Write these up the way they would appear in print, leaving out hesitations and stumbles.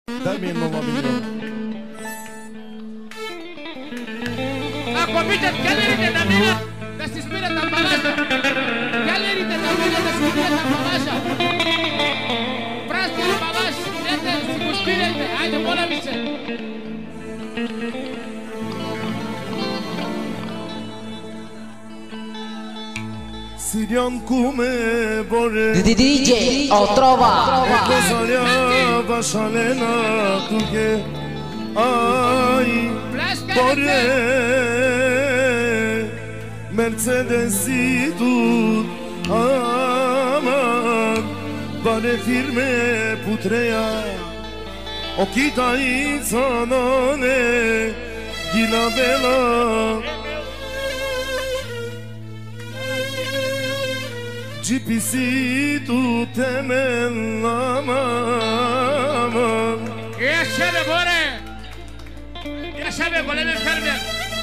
Daj mi jedno mamilo. Ako pitat, galerite da mila da se spira da balaša. Galerite da mila da se spira da balaša. Praski balaš, idete, si pospirajte, ajde, molim se. Sirion ku me bore DJ Otrova E kozarja bashalena tuke Aj bore Mercedesi tut Aman Bare firme putreja O kita I canone Gila bela GPC tu temel aman Yaşa be bore. Yaşa be golemi fermer.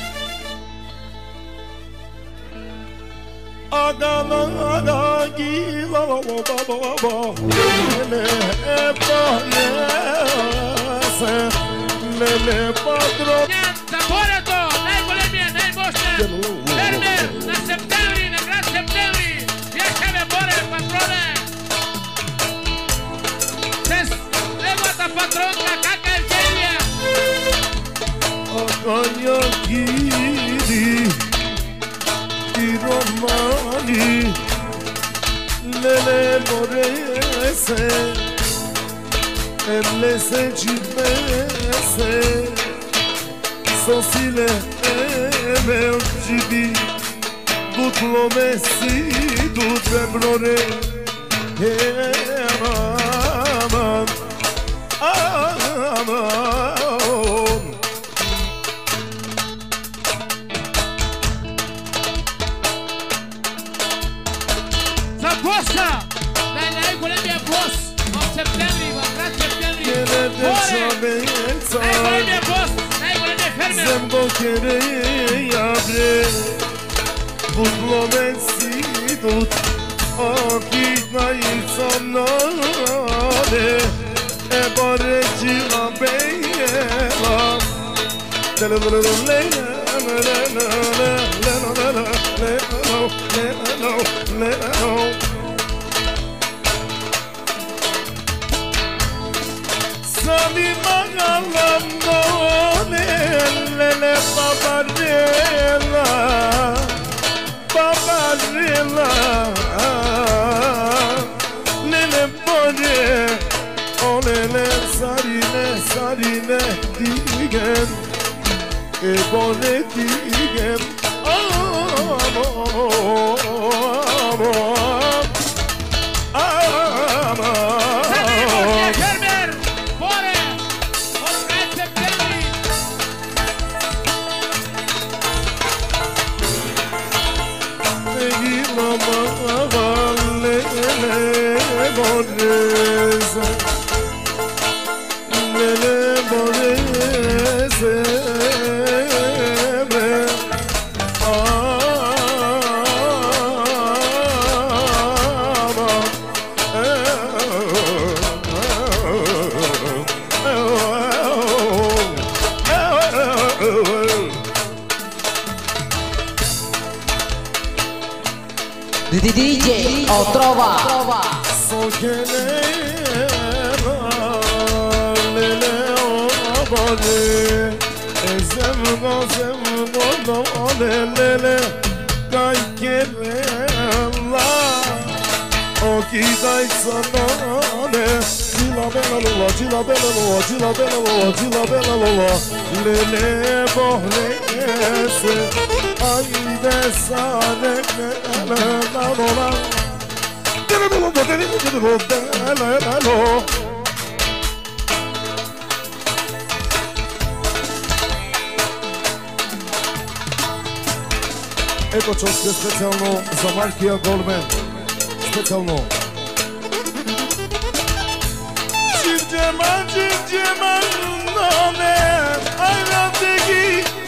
Adana gila baba Lele epanese Lele patron Da bore to, nej golemi, nej bošne. Fermer, na septembri, na grad septembri. Yaşa be bore, patrone. Ses, levata patronka, kaka el Celia. Akanya gidi Di romani Lele morese Ellese cibese Sosile emel cibi Dutlo messi dut emrore Aman Aman Zagosta, nej golemi je boss. Od septembri, od grad septembri. Bore, nej golemi je boss, nej golemi je fermer. Zembo kere jabre Budlo messi dut Akitna insanare E bare cila bejela Sani magalamno Lele babarela Babarela Lele bore O lele sarine sarine digen E bore digen Sani bošne fermer. Bore, od grad septembri. DJ Otrova Ето чостка специално за Маркия Голмен. Специално. Cimcema nane Aynadaki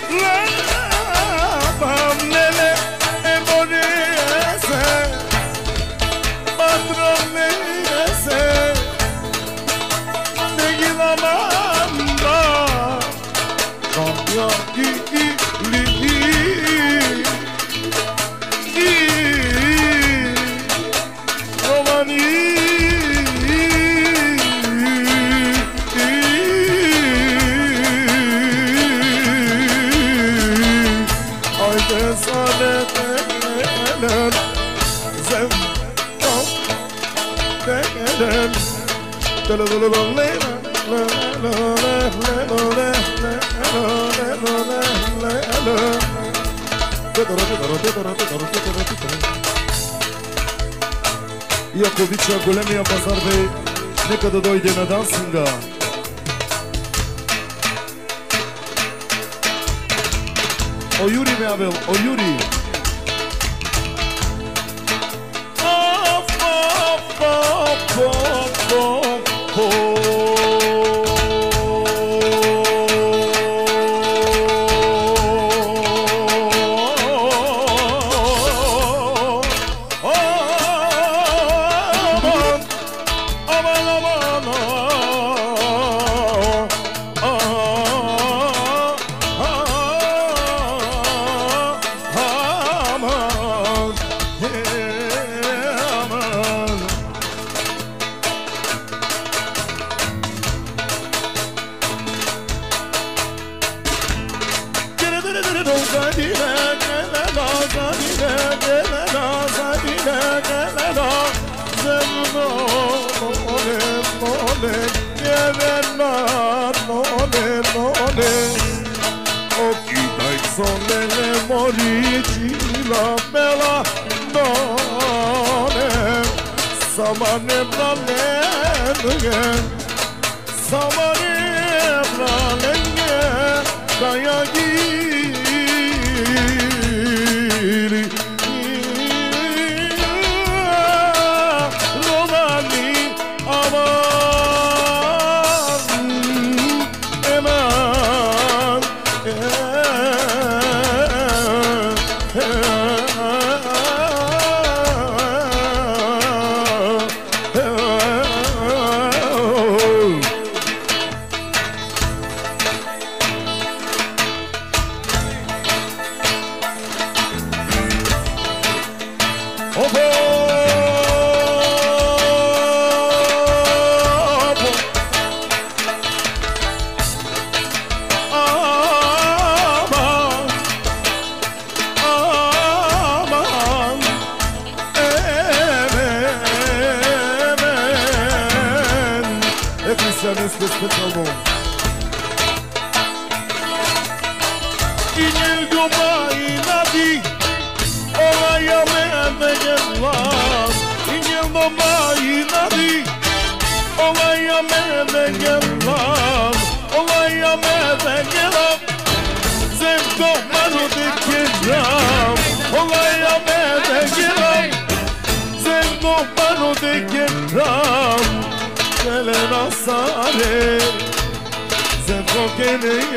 labam nele Eborese Patron neyese Negilama Jakovića Golemija Pazar Bey, neka da dojde na dansinga. O Juri me Abel, o Juri.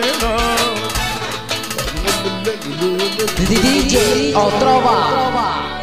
DJ Otrova.